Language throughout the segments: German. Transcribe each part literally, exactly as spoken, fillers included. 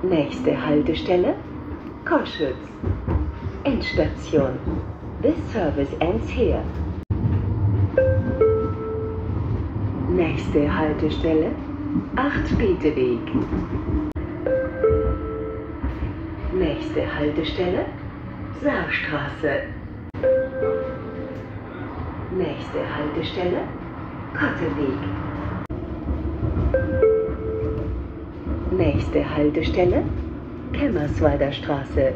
Nächste Haltestelle, Koschwitz. Endstation. This service ends here. Nächste Haltestelle, Acht-Bete-Weg. Nächste Haltestelle, Saarstraße. Nächste Haltestelle, Kotteweg. Nächste Haltestelle, Kemmerswalder Straße.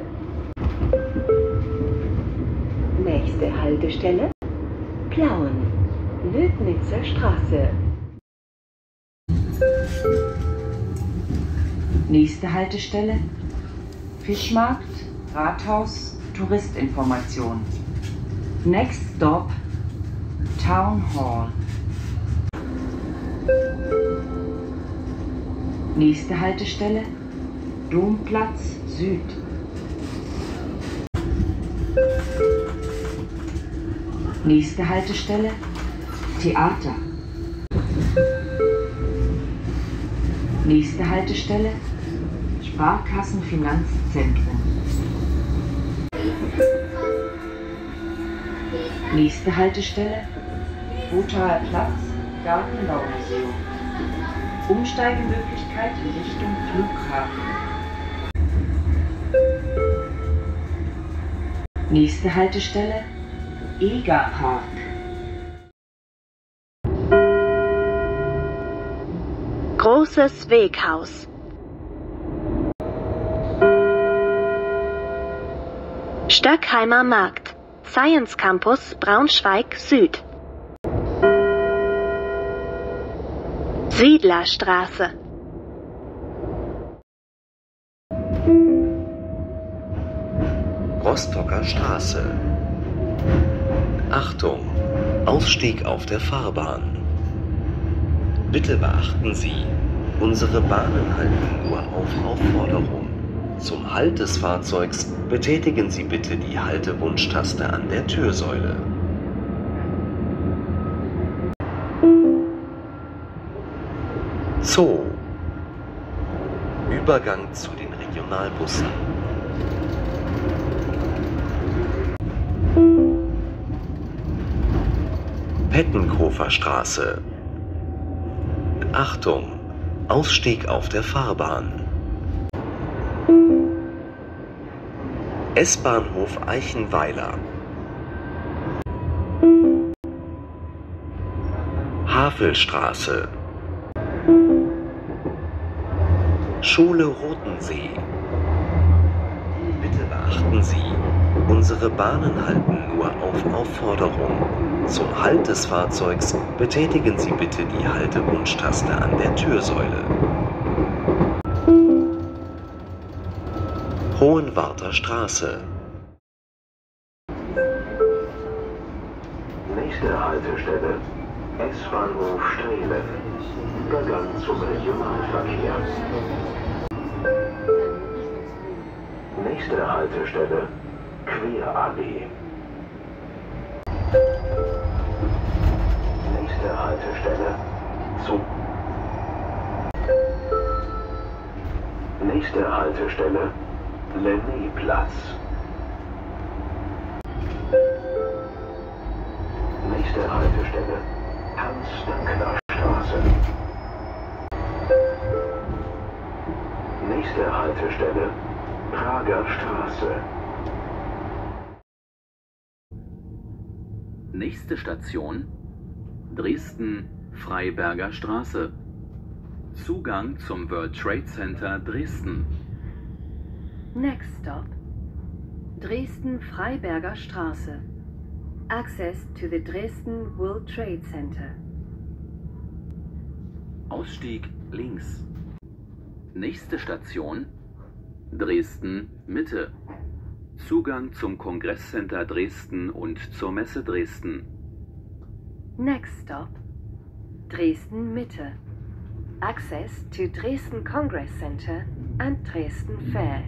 Nächste Haltestelle, Plauen, Lödnitzer Straße. Nächste Haltestelle, Fischmarkt, Rathaus, Touristinformation. Next stop, Town Hall. Nächste Haltestelle, Domplatz Süd. Nächste Haltestelle, Theater. Nächste Haltestelle, Sparkassenfinanzzentrum. Nächste Haltestelle, Wotaer Platz, Gartenbaumuseum. Umsteigemöglichkeit in Richtung Flughafen. Nächste Haltestelle, Egerpark. Großes Weghaus. Stöckheimer Markt. Science Campus Braunschweig Süd. Siedlerstraße. Rostocker Straße. Achtung! Ausstieg auf der Fahrbahn. Bitte beachten Sie, unsere Bahnen halten nur auf Aufforderung. Zum Halt des Fahrzeugs betätigen Sie bitte die Haltewunschtaste an der Türsäule. Zoo. Übergang zu den Regionalbussen. Pettenkofer Straße. Achtung! Ausstieg auf der Fahrbahn. S-Bahnhof Eichenweiler. Havelstraße. Schule Rotensee. Bitte beachten Sie, unsere Bahnen halten nur auf Aufforderung. Zum Halt des Fahrzeugs betätigen Sie bitte die Haltewunschtaste an der Türsäule. Hohenwarter Straße. Nächste Haltestelle, S-Bahnhof Strehlen. Übergang zum Regionalverkehr. Nächste Haltestelle, Querallee. Nächste Haltestelle, Zug. Nächste Haltestelle, Lenné-Platz. Nächste Haltestelle, Hans-Dankler-Straße. Nächste Haltestelle, Prager Straße. Nächste Station, Dresden-Freiberger Straße. Zugang zum World Trade Center Dresden. Next stop, Dresden-Freiberger Straße. Access to the Dresden World Trade Center. Ausstieg links. Nächste Station, Dresden Mitte. Zugang zum Kongresscenter Dresden und zur Messe Dresden. Next stop, Dresden Mitte. Access to Dresden Congress Center and Dresden Fair.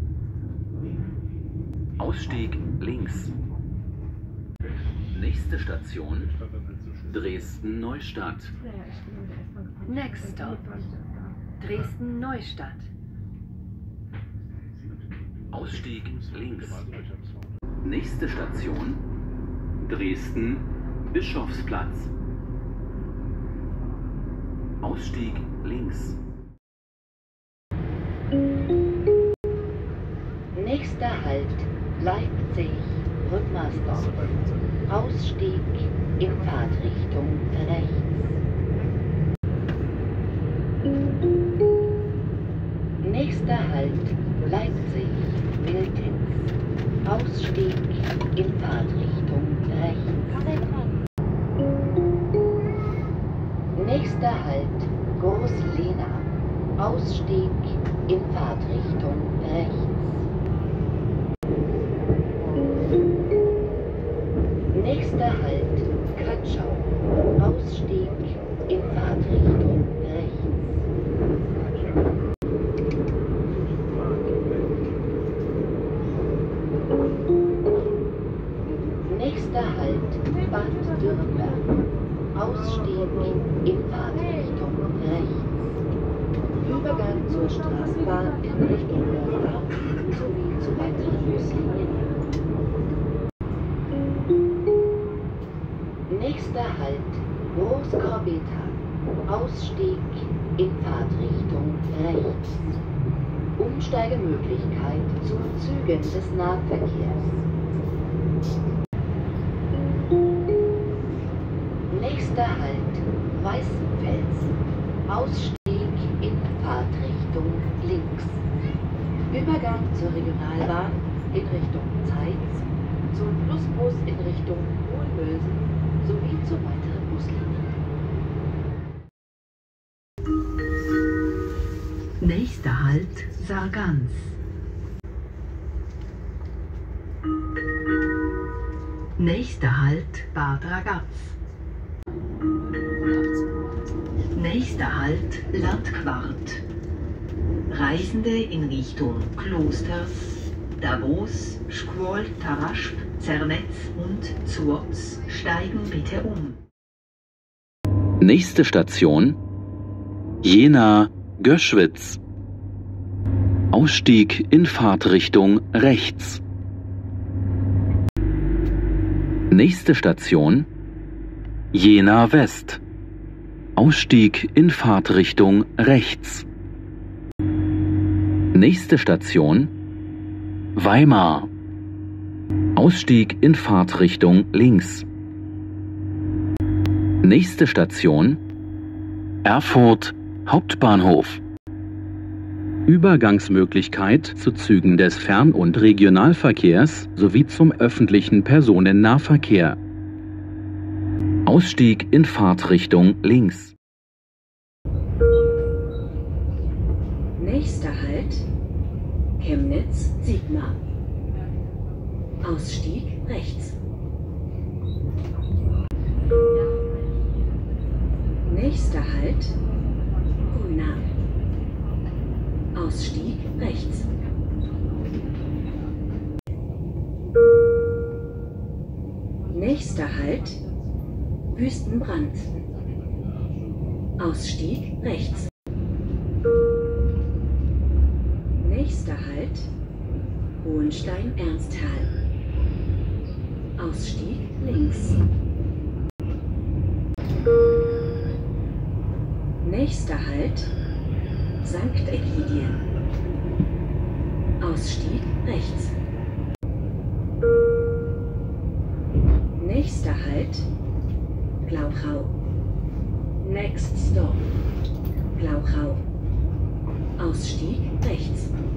Ausstieg links. Nächste Station, Dresden Neustadt. Next stop, Dresden Neustadt. Ausstieg links. Nächste Station Dresden Bischofsplatz. Ausstieg links. Nächster Halt Leipzig Rückmarsdorf. Ausstieg in Fahrtrichtung rechts. Nächster Halt Leipzig Miltenz. Ausstieg in Fahrtrichtung rechts. Nächster Halt Großlena. Ausstieg in Fahrtrichtung rechts. Nächster Halt Kötschau. Ausstieg in Fahrtrichtung rechts. Nächster Halt Bad Dürnberg. Ausstieg in Fahrtrichtung rechts. Übergang zur Straßenbahn in Richtung Nordbahn sowie zu weiteren Buslinien. Nächster Halt Großkorbeta. Ausstieg in Fahrtrichtung rechts. Umsteigemöglichkeit zu Zügen des Nahverkehrs. Nächster Halt Weißenfels. Ausstieg in Fahrtrichtung links. Übergang zur Regionalbahn in Richtung Zeitz, zum Plusbus in Richtung Hohenbösen sowie zu weiteren Buslinien. Nächster Halt Sargans. Nächster Halt Bad Ragaz. Nächster Halt Landquart. Reisende in Richtung Klosters, Davos, Schkuol, Taraschp, Zernetz und Zurz steigen bitte um. Nächste Station Jena Göschwitz. Ausstieg in Fahrtrichtung rechts. Nächste Station Jena West. Ausstieg in Fahrtrichtung rechts. Nächste Station Weimar. Ausstieg in Fahrtrichtung links. Nächste Station Erfurt Hauptbahnhof. Übergangsmöglichkeit zu Zügen des Fern- und Regionalverkehrs sowie zum öffentlichen Personennahverkehr. Ausstieg in Fahrtrichtung links. Nächster Halt Chemnitz-Sigma. Ausstieg rechts. Nächster Halt Grüna. Ausstieg rechts. Nächster Halt Wüstenbrand. Ausstieg rechts. Nächster Halt Hohenstein-Ernsthal. Ausstieg links. Nächster Halt Sankt Ägidien. Ausstieg rechts. Nächster Halt Glauchau. Next Stop Glauchau. Ausstieg rechts.